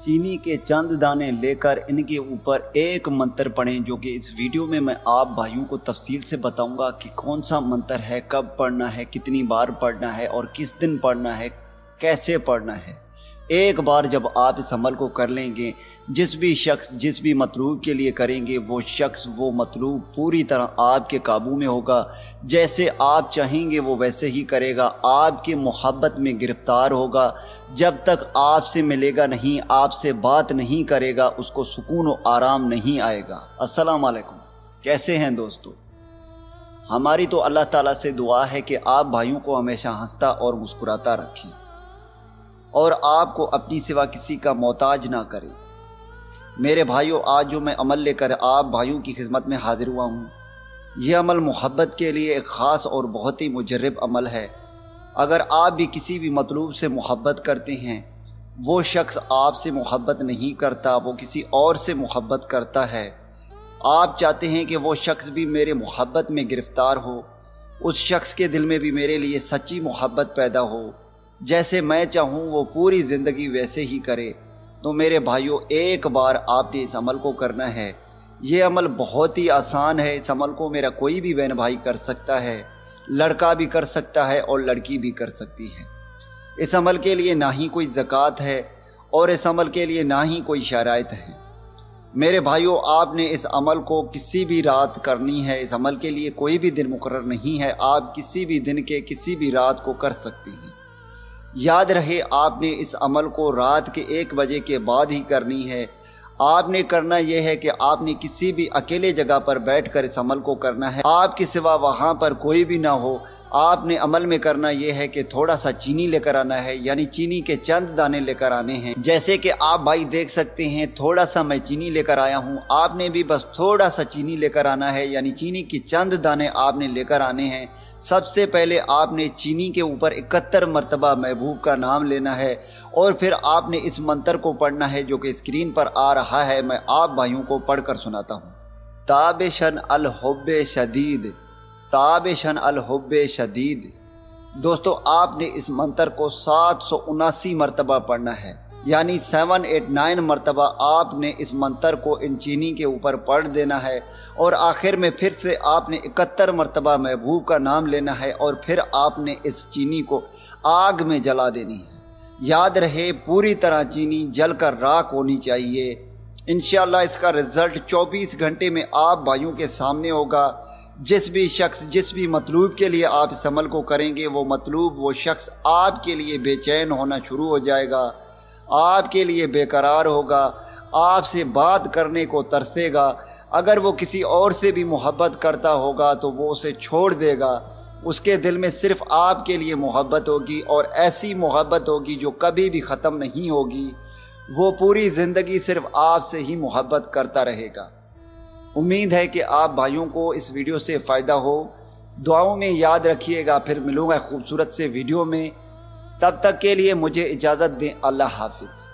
چینی کے چند دانے لے کر ان کے اوپر ایک منتر پڑھیں، جو کہ اس ویڈیو میں آپ بھائیوں کو تفصیل سے بتاؤں گا کہ کون سا منتر ہے، کب پڑھنا ہے، کتنی بار پڑھنا ہے اور کس دن پڑھنا ہے، کیسے پڑھنا ہے۔ ایک بار جب آپ اس عمل کو کر لیں گے، جس بھی شخص جس بھی مطلوب کے لیے کریں گے، وہ شخص وہ مطلوب پوری طرح آپ کے قابو میں ہوگا۔ جیسے آپ چاہیں گے وہ ویسے ہی کرے گا، آپ کے محبت میں گرفتار ہوگا۔ جب تک آپ سے ملے گا نہیں، آپ سے بات نہیں کرے گا، اس کو سکون و آرام نہیں آئے گا۔ السلام علیکم، کیسے ہیں دوستو؟ ہماری تو اللہ تعالیٰ سے دعا ہے کہ آپ بھائیوں کو ہمیشہ ہنستا اور مسکراتا رکھیں اور آپ کو اپنی سوا کسی کا محتاج نہ کرے۔ میرے بھائیوں، آج جو میں عمل لے کر آپ بھائیوں کی خدمت میں حاضر ہوا ہوں، یہ عمل محبت کے لیے ایک خاص اور بہت ہی مجرب عمل ہے۔ اگر آپ بھی کسی بھی مطلوب سے محبت کرتے ہیں، وہ شخص آپ سے محبت نہیں کرتا، وہ کسی اور سے محبت کرتا ہے، آپ چاہتے ہیں کہ وہ شخص بھی میرے محبت میں گرفتار ہو، اس شخص کے دل میں بھی میرے لیے سچی محبت پیدا ہو، جیسے میں چاہوں وہ پوری زندگی ویسے ہی کرے، تو میرے بھائیوں ایک بار آپ نے اس عمل کو کرنا ہے۔ یہ عمل بہت ہی آسان ہے، اس عمل کو میرا کوئی بھی بہن بھائی کر سکتا ہے، لڑکا بھی کر سکتا ہے اور لڑکی بھی کر سکتی ہے۔ اس عمل کے لیے نہ ہی کوئی زکوٰۃ ہے اور اس عمل کے لیے نہ ہی کوئی شرائط ہے۔ میرے بھائیوں، آپ نے اس عمل کو کسی بھی رات کرنی ہے، اس عمل کے لیے کوئی بھی دن مقرر نہیں ہے، آپ کسی بھی دن کے کسی بھی رات کو کر سکتے ہیں۔ یاد رہے، آپ نے اس عمل کو رات کے 1 بجے کے بعد ہی کرنی ہے۔ آپ نے کرنا یہ ہے کہ آپ نے کسی بھی اکیلے جگہ پر بیٹھ کر اس عمل کو کرنا ہے، آپ کے سوا وہاں پر کوئی بھی نہ ہو۔ آپ نے عمل میں کرنا یہ ہے کہ تھوڑا سا چینی لے کر آنا ہے، یعنی چینی کے چند دانے لے کر آنے ہیں۔ جیسے کہ آپ بھائی دیکھ سکتے ہیں، تھوڑا سا میں چینی لے کر آیا ہوں، آپ نے بھی بس تھوڑا سا چینی لے کر آنا ہے، یعنی چینی کی چند دانے آپ نے لے کر آنے ہیں۔ سب سے پہلے آپ نے چینی کے اوپر 71 مرتبہ محبوب کا نام لینا ہے اور پھر آپ نے اس منتر کو پڑھنا ہے، جو کہ اسکرین پر آ رہا ہے، میں آپ بھائیوں کو پڑھ کر سناتا ہوں۔ تابشن الحب شدید، تابشن الحب شدید۔ دوستو، آپ نے اس منتر کو 779 مرتبہ پڑھنا ہے، یعنی 789 مرتبہ آپ نے اس منتر کو ان چینی کے اوپر پڑھ دینا ہے، اور آخر میں پھر سے آپ نے 71 مرتبہ محبوب کا نام لینا ہے، اور پھر آپ نے اس چینی کو آگ میں جلا دینی ہے۔ یاد رہے، پوری طرح چینی جل کر راکھ ہونی چاہیے۔ انشاءاللہ اس کا رزلٹ 24 گھنٹے میں آپ بھائیوں کے سامنے ہوگا۔ جس بھی شخص جس بھی مطلوب کے لیے آپ اس عمل کو کریں گے، وہ مطلوب وہ شخص آپ کے لیے بے چین ہونا شروع ہو جائے گا، آپ کے لیے بے قرار ہوگا، آپ سے بات کرنے کو ترسے گا۔ اگر وہ کسی اور سے بھی محبت کرتا ہوگا تو وہ اسے چھوڑ دے گا۔ اس کے دل میں صرف آپ کے لیے محبت ہوگی، اور ایسی محبت ہوگی جو کبھی بھی ختم نہیں ہوگی۔ وہ پوری زندگی صرف آپ سے ہی محبت کرتا رہے گا۔ امید ہے کہ آپ بھائیوں کو اس ویڈیو سے فائدہ ہو۔ دعاؤں میں یاد رکھیے گا، پھر ملوں گا خوبصورت سے ویڈیو میں۔ تب تک کے لیے مجھے اجازت دیں، اللہ حافظ۔